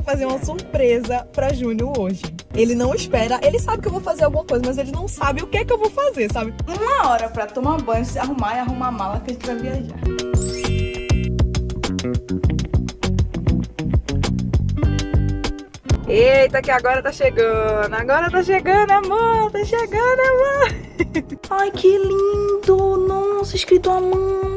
fazer uma surpresa pra Júnior hoje. Ele não espera, ele sabe que eu vou fazer alguma coisa, mas ele não sabe o que é que eu vou fazer, sabe? 1 hora pra tomar banho, se arrumar e arrumar a mala que a gente vai viajar. Eita, que agora tá chegando. Agora tá chegando, amor. Tá chegando, amor. Ai, que lindo. Nossa, escrito à mão.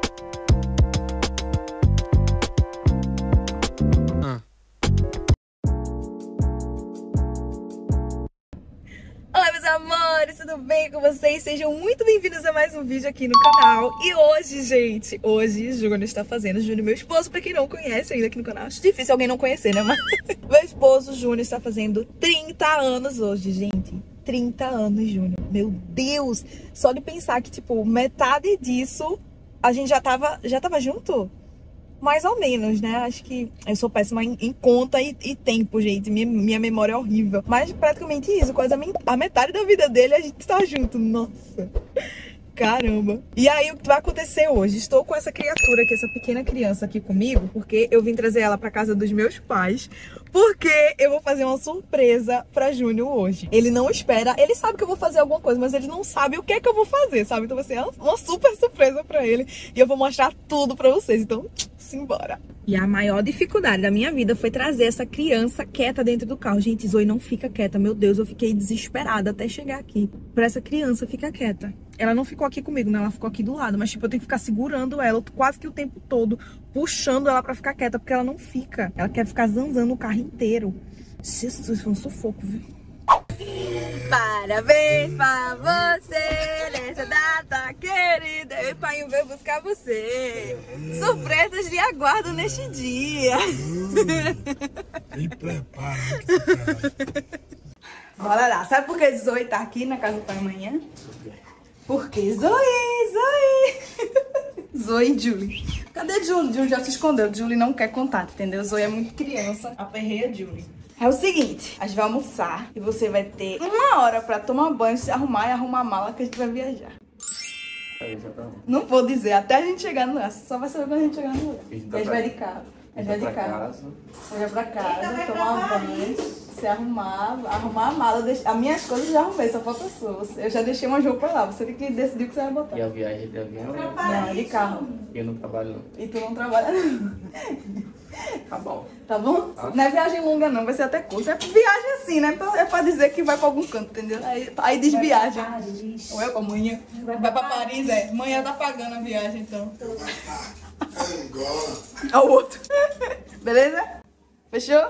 Olá, meus amores, tudo bem com vocês? Sejam muito bem-vindos a mais um vídeo aqui no canal. E hoje, gente, hoje Júnior está fazendo, Júnior, meu esposo, pra quem não conhece ainda aqui no canal. Acho difícil alguém não conhecer, né? Mas meu esposo, Júnior, está fazendo 30 anos hoje, gente. 30 anos, Júnior. Meu Deus! Só de pensar que, tipo, metade disso a gente já tava junto? Mais ou menos, né? Acho que eu sou péssima em conta e tempo, gente. Minha memória é horrível. Mas praticamente isso. Quase a metade da vida dele a gente tá junto. Nossa. Caramba. E aí, o que vai acontecer hoje? Estou com essa criatura aqui, essa pequena criança aqui comigo, porque eu vim trazer ela pra casa dos meus pais, porque eu vou fazer uma surpresa pra Júnior hoje. Ele não espera, ele sabe que eu vou fazer alguma coisa, mas ele não sabe o que é que eu vou fazer, sabe? Então vai ser uma super surpresa pra ele e eu vou mostrar tudo pra vocês. Então, simbora. E a maior dificuldade da minha vida foi trazer essa criança quieta dentro do carro. Gente, Zoe não fica quieta. Meu Deus, eu fiquei desesperada até chegar aqui pra essa criança ficar quieta. Ela não ficou aqui comigo, né? Ela ficou aqui do lado. Mas, tipo, eu tenho que ficar segurando ela quase que o tempo todo, puxando ela pra ficar quieta, porque ela não fica. Ela quer ficar zanzando o carro inteiro. Jesus, foi um sufoco, viu? Parabéns pra você nessa data querida. E pai veio buscar você. Surpresas lhe aguardam neste dia. Me prepara. Bora lá. Sabe por que Zoe tá aqui na casa do pai amanhã? Porque Zoe. Zoe e Julie. Cadê Julie? Julie já se escondeu. Julie não quer contato, entendeu? Zoe é muito criança. Aperreia Julie. É o seguinte, a gente vai almoçar e você vai ter 1 hora pra tomar banho, se arrumar e arrumar a mala que a gente vai viajar. Não vou dizer, até a gente chegar no lugar. Só vai saber quando a gente chegar no lugar. A gente vai de carro. A gente vai de carro. A gente vai pra casa, tomar banho, se arrumar a mala. As minhas coisas já arrumei, só falta a sua. Eu já deixei umas roupas lá, você tem que decidir o que você vai botar. E a viagem de avião? Não, de carro. Eu não trabalho não. E tu não trabalha não. Tá bom. Tá bom? Não é viagem longa não, vai ser até curta. É viagem assim, né? É pra dizer que vai pra algum canto, entendeu? Aí diz viagem. Ou é pra amanhã? Vai pra Paris, é. Amanhã tá pagando a viagem, então. Olha o outro. Beleza? Fechou?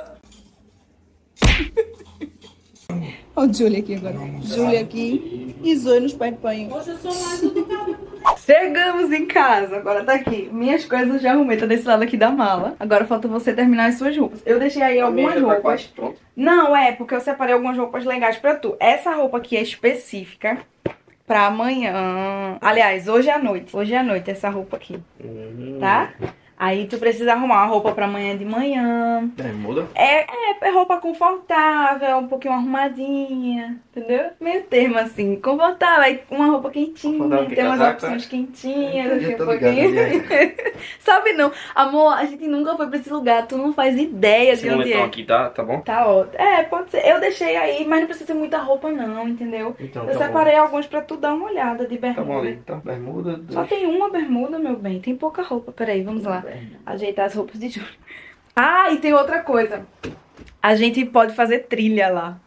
Olha o Julie aqui agora. Julie aqui e Zoe nos pés de banho. Hoje eu sou mais educada. Chegamos em casa, agora tá aqui. Minhas coisas eu já arrumei, tá desse lado aqui da mala. Agora falta você terminar as suas roupas. Eu deixei aí algumas roupas. Não, porque eu separei algumas roupas legais pra tu. Essa roupa aqui é específica pra amanhã. Aliás, hoje à noite. Hoje à noite essa roupa aqui. Tá? Aí tu precisa arrumar uma roupa pra amanhã de manhã. Bermuda? É roupa confortável, um pouquinho arrumadinha, entendeu? Meio termo assim, confortável, aí uma roupa quentinha, tem umas opções quentinhas, assim, um pouquinho. Sabe não, amor, a gente nunca foi pra esse lugar, tu não faz ideia de onde é. Aqui tá bom? Tá ótimo. Pode ser, eu deixei aí, mas não precisa ter muita roupa não, entendeu? Então, eu separei alguns pra tu dar uma olhada de bermuda. Tá bom ali, tá, bermuda. Só tem uma bermuda, meu bem, tem pouca roupa, peraí, vamos lá. Ajeitar as roupas de Júnior. Ah, e tem outra coisa. A gente pode fazer trilha lá.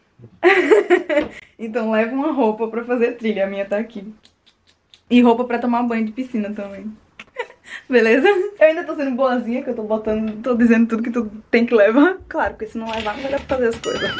Então leva uma roupa pra fazer trilha. A minha tá aqui. E roupa pra tomar banho de piscina também. Beleza? Eu ainda tô sendo boazinha, que eu tô dizendo tudo que tu tem que levar. Claro, porque se não levar, não vai dar pra fazer as coisas.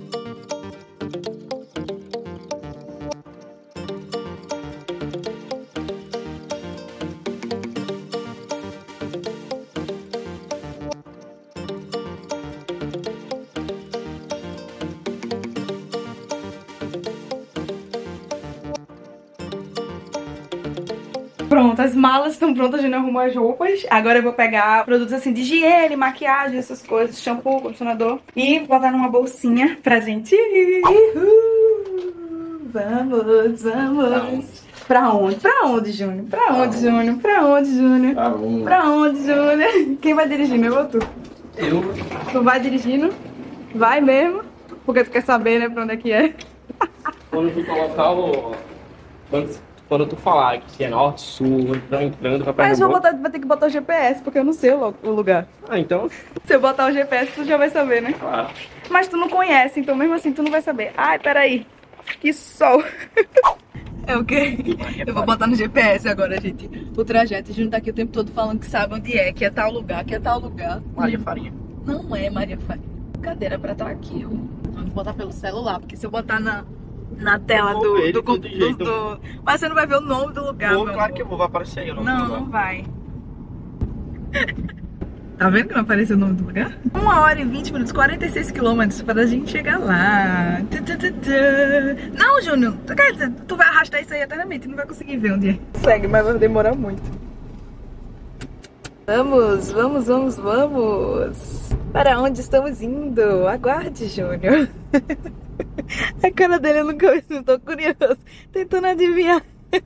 Pronto, as malas estão prontas, a gente arrumou as roupas. Agora eu vou pegar produtos assim de higiene, maquiagem, essas coisas, shampoo, condicionador. E botar numa bolsinha pra gente ir. Vamos. Pra onde? Pra onde, Júnior? Pra onde, Júnior? Pra onde, Júnior? Pra onde, Júnior? Quem vai dirigir, meu ou tu? Tu vai dirigindo? Vai mesmo? Porque tu quer saber, né, pra onde é que é. Quando tu colocar o... Quando tu falar que é norte, sul, entrando, vai pra Mas vai ter que botar o GPS, porque eu não sei o lugar. Ah, então... Se eu botar o GPS, tu já vai saber, né? Claro. Mas tu não conhece, então mesmo assim tu não vai saber. Ai, peraí. Que sol. É o quê? Eu vou botar no GPS agora, gente. O trajeto, a gente tá aqui o tempo todo falando que sabe onde é, que é tal lugar, que é tal lugar. Maria Farinha. Não é Maria Farinha. Cadeira pra estar aqui, ó. Vamos botar pelo celular, porque se eu botar na tela do... Mas você não vai ver o nome do lugar, Vou, meu claro amor. que eu vou, vai aparecer aí o nome do lugar. Não vai. Tá vendo que não apareceu o nome do lugar? 1h20, 46 quilômetros pra gente chegar lá. Não, Júnior, quer dizer, tu vai arrastar isso aí eternamente, não vai conseguir ver onde é. Segue, mas vai demorar muito. Vamos, vamos, vamos, vamos. Para onde estamos indo? Aguarde, Júnior. A cara dele eu nunca vi, tô curioso. Tentando adivinhar.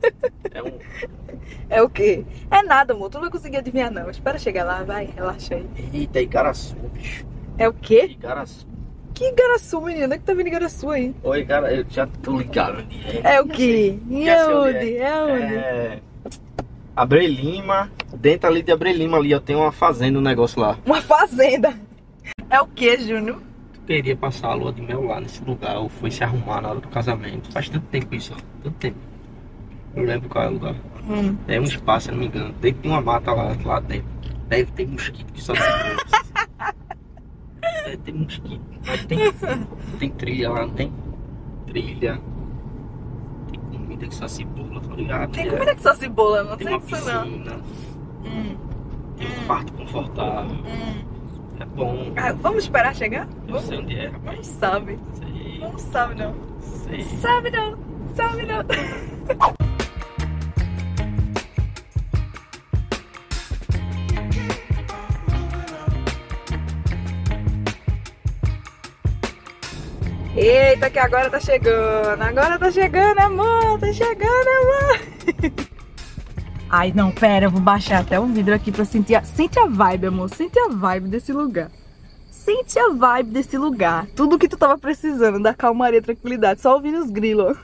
É o quê? É nada, amor. Tu não vai conseguir adivinhar, não. Espera chegar lá, vai. Relaxa aí. Eita, Igaraçu, bicho. É o quê? Igaraçu. Que Igaraçu, menino? Onde é que tá vindo Igaraçu aí? Oi, cara, eu já tô ligado onde é. É o quê? E é onde? É onde? É... Abreu Lima. Dentro ali de Abreu Lima ali, ó, tem uma fazenda, um negócio lá. Uma fazenda. É o quê, Júnior? Tu queria passar a lua de mel lá nesse lugar, ou foi se arrumar na hora do casamento. Faz tanto tempo isso, ó. Tanto tempo. Eu lembro qual é o lugar. É um espaço, se não me engano. Deve ter uma mata lá dentro. Deve ter mosquito que só tem. Deve ter mosquito. Mas tem trilha lá, não tem? Trilha. Tem comida que só se pula, tá ligado? Tem comida que só se bola, não Tem sei uma disso não. piscina. Tem um quarto confortável. É bom. Ah, vamos esperar chegar? Eu sei onde é, Não rapaz. sabe. Sei. Não sabe não. Sei. Sabe não. Sabe não. Eita, que agora tá chegando. Agora tá chegando, amor. Tá chegando, amor. Ai, não, pera. Eu vou baixar até o vidro aqui pra sentir a... Sente a vibe, amor. Sente a vibe desse lugar. Sente a vibe desse lugar. Tudo que tu tava precisando, da calmaria, tranquilidade. Só ouvindo os grilos.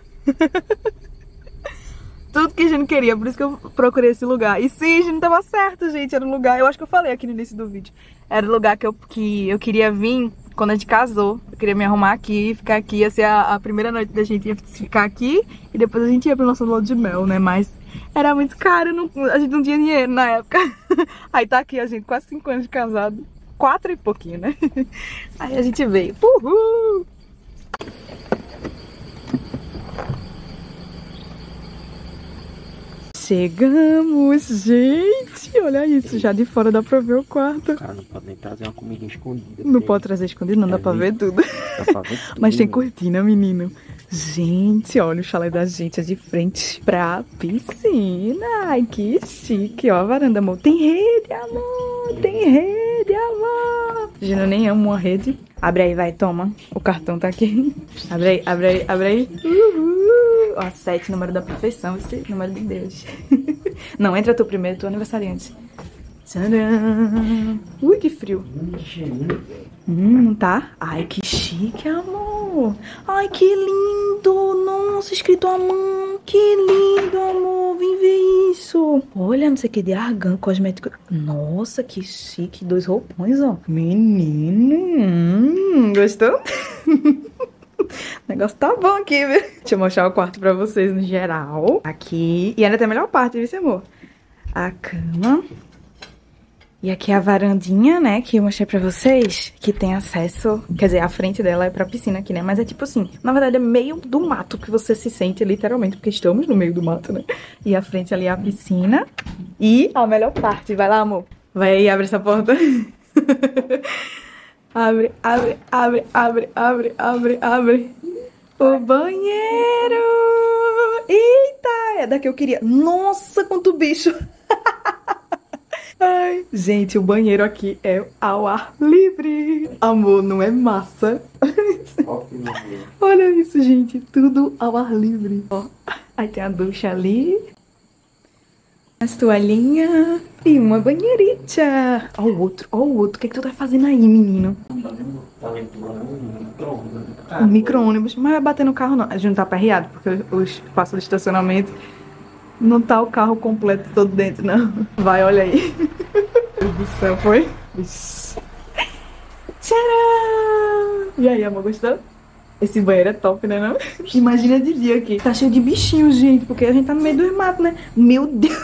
Tudo que a gente queria, por isso que eu procurei esse lugar. E sim, a gente tava certo, gente. Era um lugar, eu acho que eu falei aqui no início do vídeo. Era o lugar que eu queria vir quando a gente casou. Eu queria me arrumar aqui, ficar aqui. Ia ser a primeira noite da gente ia ficar aqui. E depois a gente ia pra nossa lua de mel, né? Mas era muito caro, a gente não tinha dinheiro na época. Aí tá aqui a gente, quase 5 anos de casado. 4 e pouquinho, né? Aí a gente veio. Uhul! Chegamos, gente! Olha isso, já de fora dá pra ver o quarto. Cara, não pode nem trazer uma comida escondida. Não pode trazer escondido, não, dá pra ver tudo. Dá pra ver tudo. Mas tem cortina, menino. Gente, olha o chalé da gente, é de frente pra piscina. Ai, que chique. Ó a varanda, amor. Tem rede, amor. Tem rede, amor. Gente, eu nem amo uma rede. Abre aí, vai, toma. O cartão tá aqui. Abre aí, abre aí, abre aí. Uhul. Ó, 7, número da perfeição, esse número de Deus. Não, entra tu primeiro, tu aniversariante. Tcharam. Ui, que frio. Tá? Ai, que chique, amor. Ai, que lindo. Nossa, escrito à mão. Que lindo, amor. Vem ver isso. Olha, não sei o que, de argan, cosmético. Nossa, que chique. 2 roupões, ó. Menino. Gostou? O negócio tá bom aqui, viu? Deixa eu mostrar o quarto pra vocês no geral. Aqui. E ainda tem a melhor parte, viu, amor? A cama. E aqui a varandinha, né, que eu mostrei pra vocês, que tem acesso, quer dizer, a frente dela é pra piscina aqui, né, mas é tipo assim, na verdade é meio do mato que você se sente literalmente, porque estamos no meio do mato, né, e a frente ali é a piscina e a melhor parte, vai lá, amor, vai aí, abre essa porta, abre, abre, abre, abre, abre, abre, abre, o banheiro, eita, é daqui eu queria, nossa, quanto bicho. Ai, gente, o banheiro aqui é ao ar livre. Amor, não é massa? Olha isso, gente. Tudo ao ar livre. Ó, aí tem a ducha ali. As toalhinhas e uma banheirita. Ó o outro, ó o outro. O que é que tu tá fazendo aí, menino? Um micro-ônibus. Mas vai bater no carro não. A gente não tá aperreado, porque o espaço de estacionamento não tá o carro completo todo dentro, não. Vai, olha aí. Meu Deus do céu, foi? Tcharam! E aí, amor, gostou? Esse banheiro é top, né, não? Imagina de dia aqui. Tá cheio de bichinhos, gente, porque a gente tá no meio dos matos, né? Meu Deus!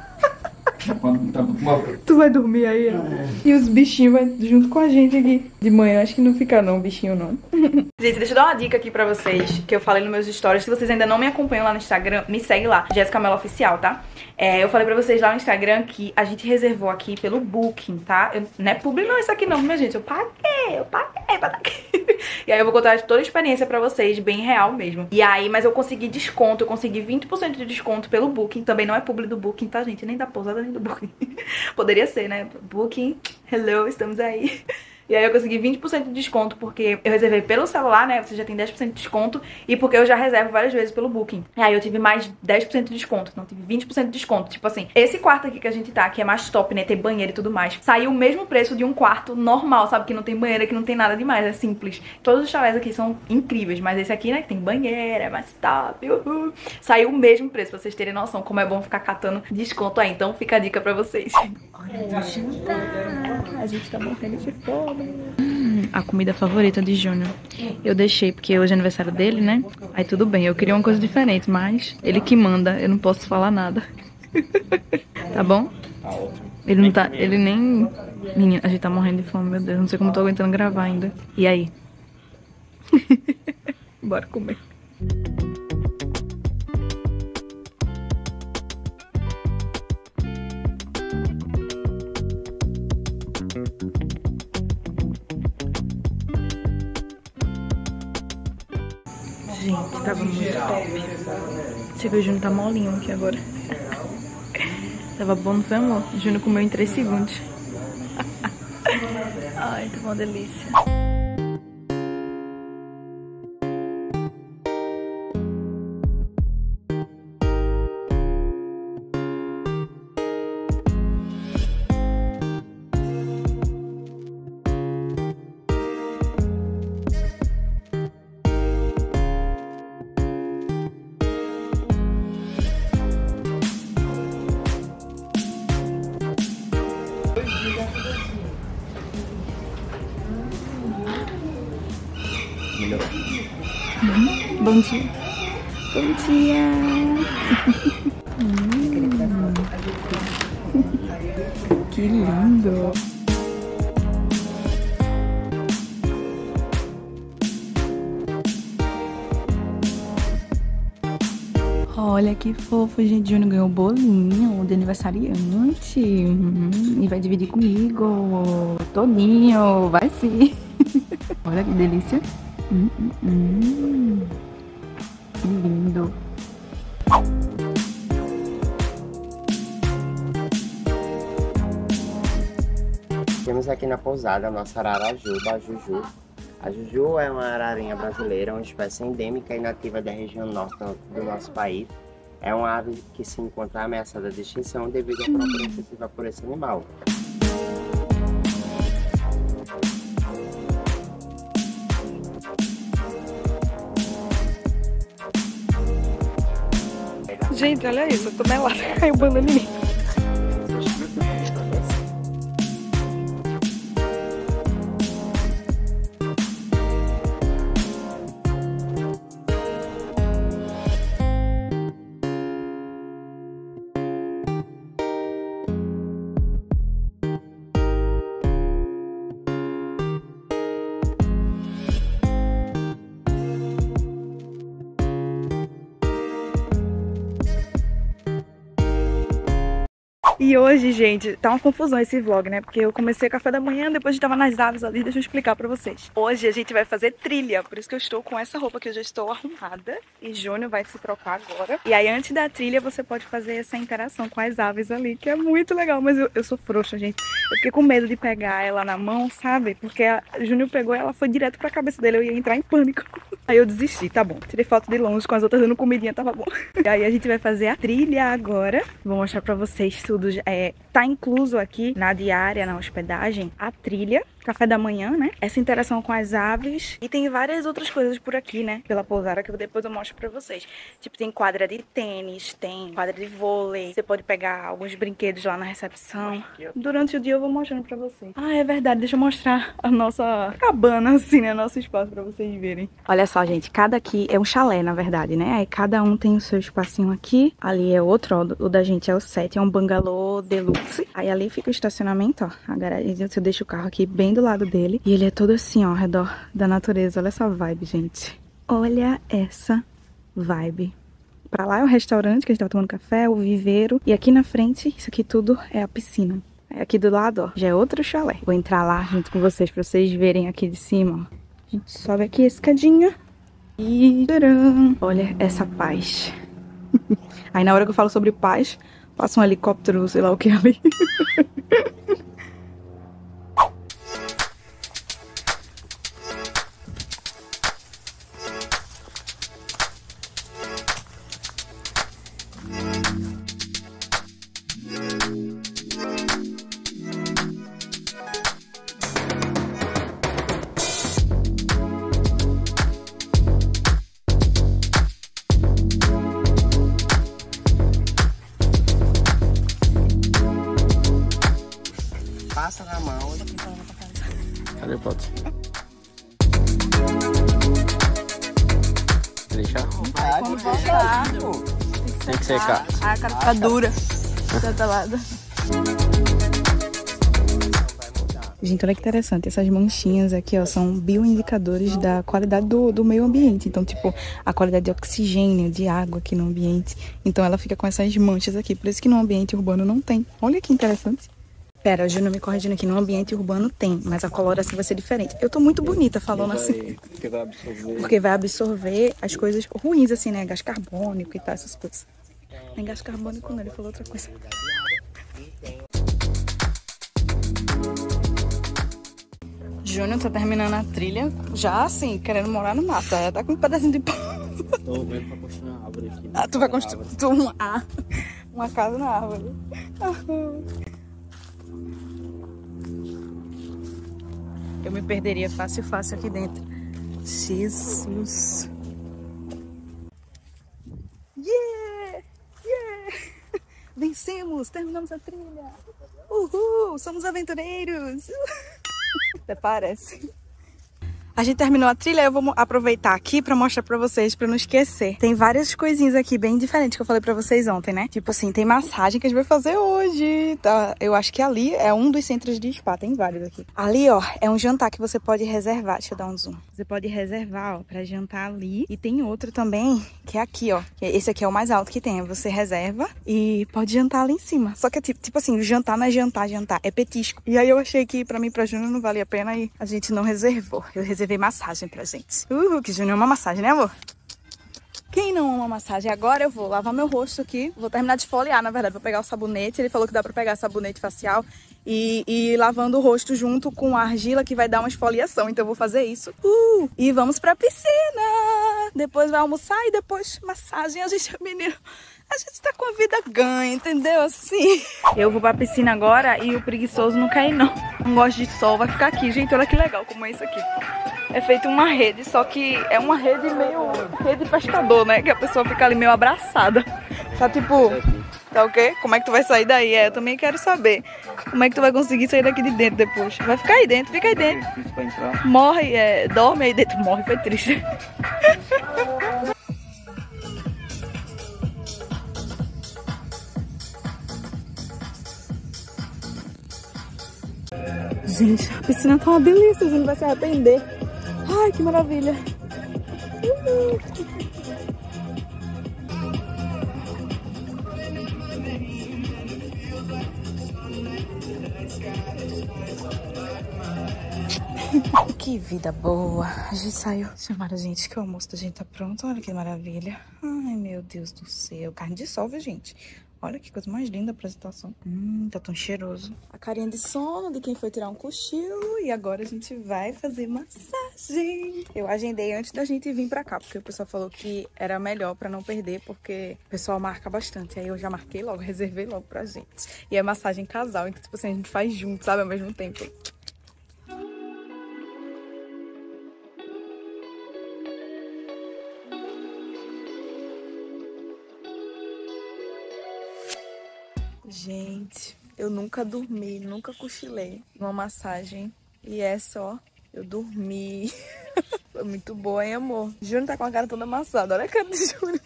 Tu vai dormir aí, ó. E os bichinhos vão junto com a gente aqui. De manhã, acho que não fica não, bichinho não. Gente, deixa eu dar uma dica aqui pra vocês, que eu falei nos meus stories. Se vocês ainda não me acompanham lá no Instagram, me segue lá, Jéssica Mello Oficial, tá? Eu falei pra vocês lá no Instagram que a gente reservou aqui pelo Booking, tá? Não é publi não isso aqui não, minha gente. Eu paguei pra estar aqui. E aí eu vou contar toda a experiência pra vocês, bem real mesmo. E aí, mas eu consegui desconto, eu consegui 20% de desconto pelo Booking. Também não é publi do Booking, tá, gente? Nem da pousada, nem do Booking. Poderia ser, né? Booking, hello, estamos aí. E aí eu consegui 20% de desconto porque eu reservei pelo celular, né? Você já tem 10% de desconto. E porque eu já reservo várias vezes pelo Booking. E aí eu tive mais 10% de desconto. Então tive 20% de desconto. Tipo assim, esse quarto aqui que a gente tá, que é mais top, né? Tem banheiro e tudo mais. Saiu o mesmo preço de um quarto normal, sabe? Que não tem banheiro, que não tem nada demais. É simples. Todos os chalés aqui são incríveis. Mas esse aqui, né? Que tem banheiro, é mais top. Uhul. Saiu o mesmo preço, pra vocês terem noção como é bom ficar catando desconto aí. Então fica a dica pra vocês. Olha, vou jantar. A gente tá morrendo de fome. A comida favorita de Júnior. Eu deixei porque hoje é aniversário dele, né? Aí tudo bem, eu queria uma coisa diferente, mas ele que manda, eu não posso falar nada. Tá bom? Tá ótimo. Ele não tá, ele nem... Menina, a gente tá morrendo de fome, meu Deus. Não sei como eu tô aguentando gravar ainda. E aí? Bora comer. Gente, tava muito top. Você viu, o Júnior tá molinho aqui agora. Tava bom, não foi, amor? O Júnior comeu em 3 segundos. Ai, tá uma delícia. Bom dia. Bom dia. Que lindo. Olha que fofo, gente. Júnior ganhou um bolinho de aniversariante. E vai dividir comigo. Todinho. Vai sim. Olha que delícia. Que lindo. Temos aqui na pousada a nossa ararajuba, a Juju. A Juju é uma ararinha brasileira, uma espécie endêmica e nativa da região norte do nosso país. É uma ave que se encontra ameaçada de extinção devido à procura excessiva por esse animal. Gente, olha isso, eu tô melada, caiu banana em mim. E hoje, gente, tá uma confusão esse vlog, né? Porque eu comecei café da manhã, depois a gente tava nas aves ali, deixa eu explicar pra vocês. Hoje a gente vai fazer trilha, por isso que eu estou com essa roupa que eu já estou arrumada. E Júnior vai se trocar agora. E aí, antes da trilha, você pode fazer essa interação com as aves ali, que é muito legal. Mas eu sou frouxa, gente. Eu fiquei com medo de pegar ela na mão, sabe? Porque a Júnior pegou e ela foi direto pra cabeça dele, eu ia entrar em pânico. Aí eu desisti, tá bom. Tirei foto de longe com as outras dando comidinha, tava bom. E aí a gente vai fazer a trilha agora. Vou mostrar pra vocês tudo. Tá incluso aqui na diária, na hospedagem, a trilha, café da manhã, né? Essa interação com as aves. E tem várias outras coisas por aqui, né? Pela pousada, que depois eu mostro pra vocês. Tipo, tem quadra de tênis, tem quadra de vôlei. Você pode pegar alguns brinquedos lá na recepção. Durante o dia eu vou mostrando pra vocês. Ah, é verdade. Deixa eu mostrar a nossa cabana, assim, né? Nosso espaço pra vocês verem. Olha só, gente. Cada aqui é um chalé, na verdade, né? Aí cada um tem o seu espacinho aqui. Ali é outro, ó. O da gente é o 7. É um bangalô deluxe. Aí ali fica o estacionamento, ó. A garagem. Você deixa o carro aqui bem do lado dele. E ele é todo assim, ó, ao redor da natureza. Olha essa vibe, gente. Olha essa vibe. Pra lá é o restaurante que a gente tava tomando café, o viveiro. E aqui na frente, isso aqui tudo é a piscina. Aqui do lado, ó, já é outro chalé. Vou entrar lá junto com vocês pra vocês verem aqui de cima, ó. A gente sobe aqui a escadinha. E tcharam! Olha essa paz. Aí na hora que eu falo sobre paz, passa um helicóptero, sei lá o que ali. Passa na mão. Cadê o pote? Deixar? Vamos voltar. Tem que secar. Ah, a cara fica dura. Detalada. Gente, olha que interessante. Essas manchinhas aqui, ó, são bioindicadores da qualidade do meio ambiente. Então, tipo, a qualidade de oxigênio, de água aqui no ambiente. Então, ela fica com essas manchas aqui. Por isso que no ambiente urbano não tem. Olha que interessante. Pera, a Júnior me corrigindo aqui, no ambiente urbano tem, mas a coloração vai ser diferente. Eu tô muito bonita falando assim. Porque vai absorver. Porque vai absorver as coisas ruins, assim, né? Gás carbônico e tal, essas coisas. Nem gás carbônico não, ele falou outra coisa. Júnior tá terminando a trilha, já assim, querendo morar no mato. Já tá com um pedacinho de pau. Tô vendo pra construir uma árvore aqui. Ah, tu vai construir uma casa na árvore. Eu me perderia fácil aqui dentro. Jesus. Yeah! Yeah! Vencemos! Terminamos a trilha! Uhul! Somos aventureiros! Até parece. A gente terminou a trilha, eu vou aproveitar aqui pra mostrar pra vocês, pra não esquecer. Tem várias coisinhas aqui bem diferentes que eu falei pra vocês ontem, né? Tipo assim, tem massagem que a gente vai fazer hoje, tá? Eu acho que ali é um dos centros de spa, tem vários aqui. Ali, ó, é um jantar que você pode reservar. Deixa eu dar um zoom. Você pode reservar, ó, pra jantar ali. E tem outro também, que é aqui, ó. Esse aqui é o mais alto que tem. Você reserva e pode jantar ali em cima. Só que é tipo assim, o jantar não é jantar, é petisco. E aí eu achei que pra mim e pra Júnior não valia a pena e a gente não reservou. Eu reservei massagem pra gente. Que Júnior ama massagem, né, amor? Quem não ama massagem? Agora eu vou lavar meu rosto aqui. Vou terminar de esfoliar, na verdade. Vou pegar o sabonete. Ele falou que dá pra pegar sabonete facial e ir lavando o rosto junto com a argila que vai dar uma esfoliação. Então eu vou fazer isso. E vamos pra piscina. Depois vai almoçar e depois massagem. A gente tá com a vida ganha, entendeu? Assim. Eu vou pra piscina agora e o preguiçoso não quer ir, não. Não gosta de sol, vai ficar aqui. Gente, olha que legal como é isso aqui. É feito uma rede, só que é uma rede meio... rede pescador, né? Que a pessoa fica ali meio abraçada. Tá tipo... tá ok? Como é que tu vai sair daí? Eu também quero saber. Como é que tu vai conseguir sair daqui de dentro depois? Vai ficar aí dentro, fica aí dentro. É difícil pra entrar. Morre, dorme aí dentro. Morre, foi triste. Gente, a piscina tá uma delícia, a gente vai se arrepender. Ai, que maravilha. Que vida boa. A gente saiu. Chamaram a gente que o almoço da gente tá pronto. Olha que maravilha. Ai, meu Deus do céu. Carne de sol, viu, gente? Olha que coisa mais linda a apresentação. Tá tão cheiroso. A carinha de sono de quem foi tirar um cochilo. E agora a gente vai fazer massagem. Eu agendei antes da gente vir pra cá, porque o pessoal falou que era melhor pra não perder, porque o pessoal marca bastante. Aí eu já marquei logo, reservei logo pra gente. E é massagem casal, então tipo assim, a gente faz junto, sabe? Ao mesmo tempo. Gente, eu nunca dormi, nunca cochilei numa massagem. E essa, ó, eu dormi. Foi muito boa, hein, amor? Júnior tá com a cara toda amassada. Olha a cara de Júnior.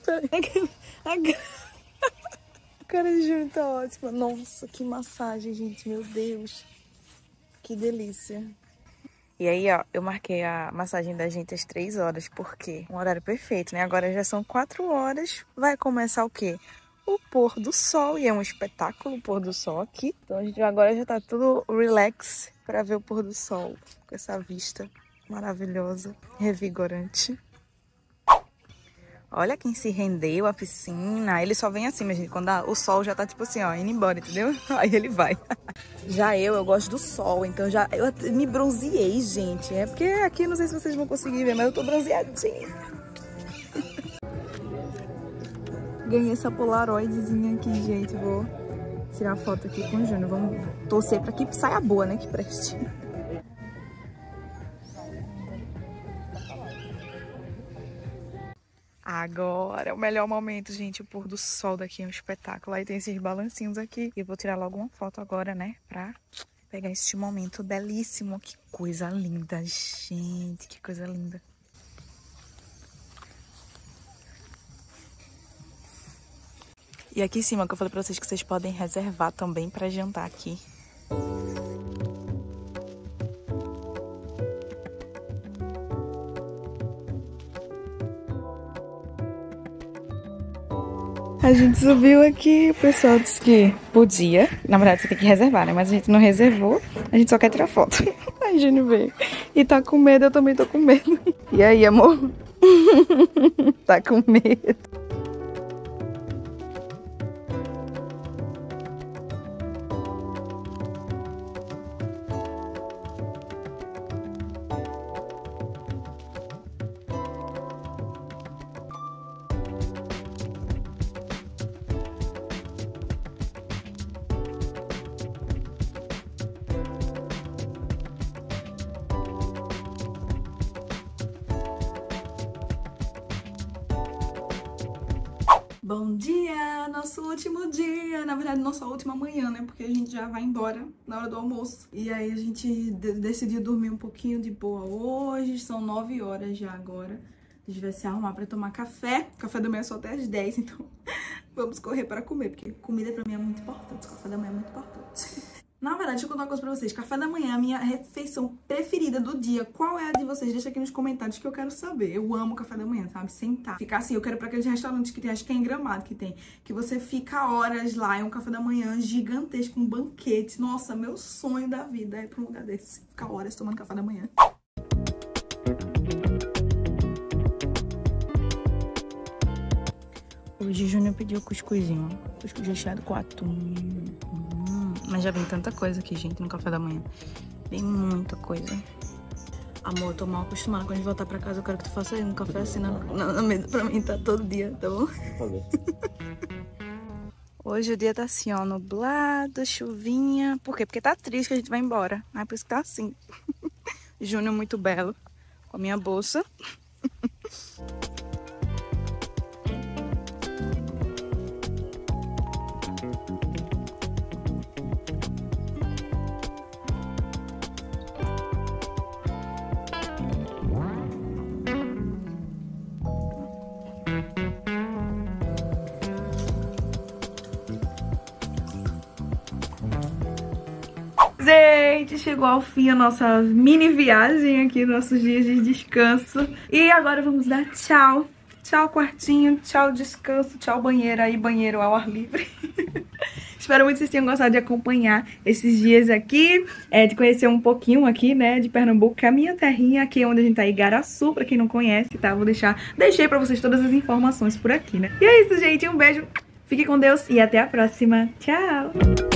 A cara de Júnior tá ótima. Nossa, que massagem, gente. Meu Deus. Que delícia. E aí, ó, eu marquei a massagem da gente às 3 horas, porque um horário perfeito, né? Agora já são 4 horas. Vai começar o quê? O pôr do sol, e é um espetáculo o pôr do sol aqui. Então a gente agora já tá tudo relax para ver o pôr do sol, com essa vista maravilhosa, revigorante. Olha quem se rendeu à piscina. Ele só vem assim, mas gente, quando o sol já tá tipo assim, ó, indo embora, entendeu? Aí ele vai. Já eu gosto do sol, então eu me bronzeei, gente. É porque aqui, não sei se vocês vão conseguir ver, mas eu tô bronzeadinha. Ganhei essa polaroidzinha aqui, gente. Vou tirar foto aqui com o Júnior. Vamos torcer pra que saia boa, né? Que preste. Agora é o melhor momento, gente. O pôr do sol daqui é um espetáculo. Aí tem esses balancinhos aqui. E eu vou tirar logo uma foto agora, né? Pra pegar este momento belíssimo. Que coisa linda, gente. Que coisa linda. E aqui em cima, que eu falei pra vocês que vocês podem reservar também pra jantar aqui. A gente subiu aqui, o pessoal disse que podia. Na verdade, você tem que reservar, né? Mas a gente não reservou, a gente só quer tirar foto. Aí a gente veio. E tá com medo, eu também tô com medo. E aí, amor? Tá com medo? Bom dia, nosso último dia, na verdade nossa última manhã, né, porque a gente já vai embora na hora do almoço. E aí a gente decidiu dormir um pouquinho de boa hoje, são 9 horas já agora. A gente vai se arrumar pra tomar café, café da manhã é só até às 10, então vamos correr para comer, porque comida pra mim é muito importante, café da manhã é muito importante. Na verdade, deixa eu contar uma coisa pra vocês. Café da manhã é a minha refeição preferida do dia. Qual é a de vocês? Deixa aqui nos comentários que eu quero saber. Eu amo café da manhã, sabe? Sentar. Ficar assim, eu quero pra aqueles restaurantes que tem, acho que é em Gramado que tem. Que você fica horas lá, é um café da manhã gigantesco, um banquete. Nossa, meu sonho da vida é pra um lugar desse. Ficar horas tomando café da manhã. Hoje o Júnior pediu cuscuzinho, ó. Cuscuz recheado com atum. Mas já vem tanta coisa aqui, gente, no café da manhã. Vem muita coisa. Amor, eu tô mal acostumada. Quando a gente voltar pra casa, eu quero que tu faça aí um café assim na mesa pra mim, tá? Todo dia, tá bom? Hoje o dia tá assim, ó, nublado, chuvinha. Por quê? Porque tá triste que a gente vai embora. Ah, por isso que tá assim. Júnior muito belo, com a minha bolsa. Gente, chegou ao fim a nossa mini viagem aqui, nossos dias de descanso. E agora vamos dar tchau. Tchau, quartinho, tchau, descanso, tchau, banheiro aí, banheiro ao ar livre. Espero muito que vocês tenham gostado de acompanhar esses dias aqui, de conhecer um pouquinho aqui, né, de Pernambuco, que é a minha terrinha, aqui onde a gente tá, Igaraçu, pra quem não conhece, tá? Deixei pra vocês todas as informações por aqui, né? E é isso, gente. Um beijo, fique com Deus e até a próxima. Tchau!